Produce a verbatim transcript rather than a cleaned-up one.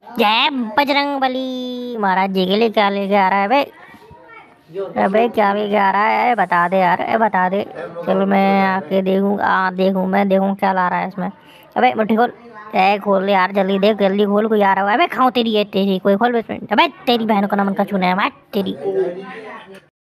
जय बजरंग बली। महाराज जी के लिए क्या लेके आ रहा है बे? अबे क्या लेके आ रहा है? बता दे यार, ए बता दे। चलो मैं आके देखूँ, आ देखूँ, मैं देखूँ क्या ला रहा है इसमें। अबे मुट्ठी खोल, ए खोल यार, जल्दी देख, जल्दी खोल, कोई आ रहा है। अबे खाऊं तेरी, ये तेरी कोई खोल इसमें। अबे तेरी बहन को नमन का छूने है तेरी।